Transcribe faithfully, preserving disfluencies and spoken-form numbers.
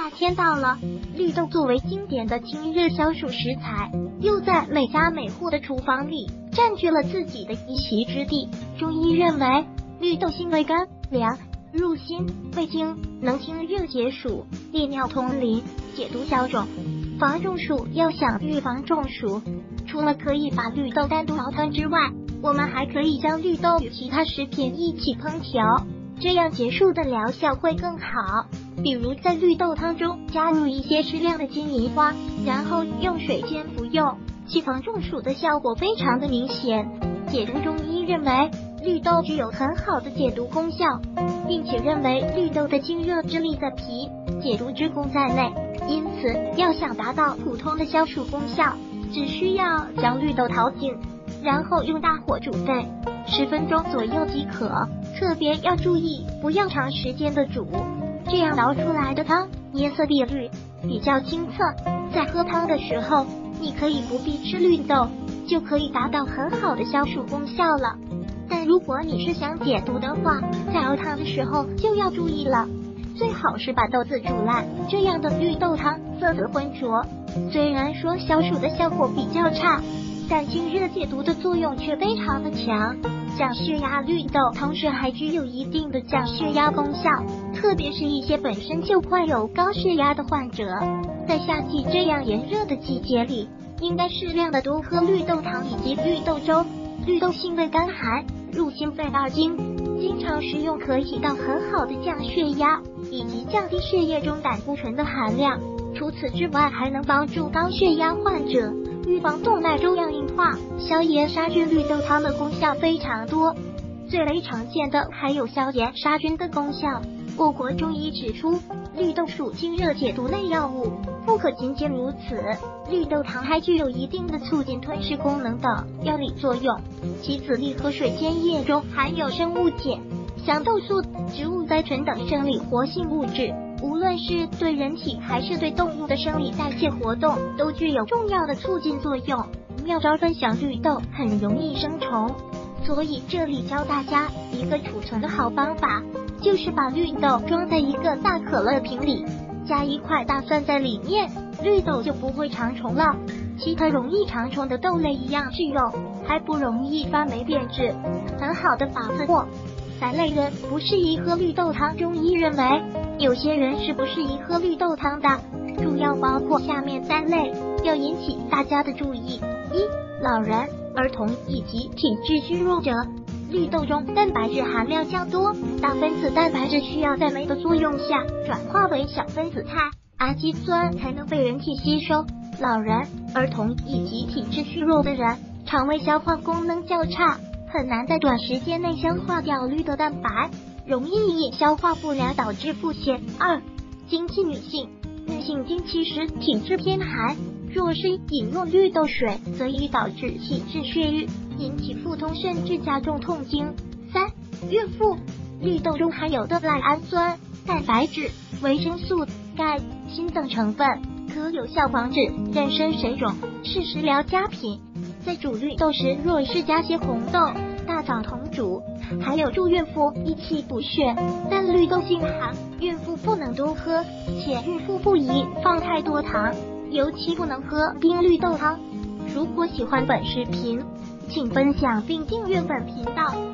夏天到了，绿豆作为经典的清热消暑食材，又在每家每户的厨房里占据了自己的一席之地。中医认为，绿豆性味甘凉，入心胃经，能清热解暑、利尿通淋、解毒消肿。防中暑，要想预防中暑，除了可以把绿豆单独熬汤之外，我们还可以将绿豆与其他食品一起烹调，这样结束的疗效会更好。比如在绿豆汤中加入一些适量的金银花，然后用水煎服用，其防中暑的效果非常的明显。解毒中医认为，绿豆具有很好的解毒功效，并且认为绿豆的清热之力在脾，解毒之功在内，因此要想达到普通的消暑功效，只需要将绿豆淘净，然后用大火煮沸十分钟左右即可。特别要注意，不要长时间的煮，这样熬出来的汤颜色碧绿，比较清澈。在喝汤的时候，你可以不必吃绿豆，就可以达到很好的消暑功效了。但如果你是想解毒的话，在熬汤的时候就要注意了，最好是把豆子煮烂，这样的绿豆汤色泽浑浊。虽然说消暑的效果比较差，但清热解毒的作用却非常的强。降血压绿豆同时还具有一定的降血压功效，特别是一些本身就患有高血压的患者，在夏季这样炎热的季节里，应该适量的多喝绿豆汤以及绿豆粥。绿豆性味甘寒，入心肺二经，经常食用可以起到很好的降血压以及降低血液中胆固醇的含量。除此之外，还能帮助高血压患者预防动脉粥样硬化、消炎杀菌。绿豆汤的功效非常多，最为常见的还有消炎杀菌的功效。我国中医指出，绿豆属清热解毒类药物，不可仅仅如此，绿豆汤还具有一定的促进吞噬功能等药理作用。其籽粒和水煎液中含有生物碱、香豆素、植物甾醇等生理活性物质，无论是对人体还是对动物的生理代谢活动都具有重要的促进作用。妙招分享，绿豆很容易生虫，所以这里教大家一个储存的好方法，就是把绿豆装在一个大可乐瓶里，加一块大蒜在里面，绿豆就不会长虫了。其他容易长虫的豆类一样是有，还不容易发霉变质，很好的法子。或三类人不适宜喝绿豆汤，中医认为有些人是不适宜喝绿豆汤的，主要包括下面三类，要引起大家的注意：一、老人、儿童以及体质虚弱者。绿豆中蛋白质含量较多，大分子蛋白质需要在酶的作用下转化为小分子肽、氨基酸才能被人体吸收。老人、儿童以及体质虚弱的人，肠胃消化功能较差，很难在短时间内消化掉绿豆蛋白，容易因消化不良导致腹泻。二、经期女性，女性经期时体质偏寒，若是饮用绿豆水，则易导致体质血瘀，引起腹痛甚至加重痛经。三、孕妇，绿豆中含有的赖氨酸、蛋白质、维生素、钙、锌等成分，可有效防止妊娠水肿，是食疗佳品。在煮绿豆时，若是加些红豆、大枣同煮，还有助孕妇益气补血。但绿豆性寒，孕妇不能多喝，且孕妇不宜放太多糖，尤其不能喝冰绿豆汤。如果喜欢本视频，请分享并订阅本频道。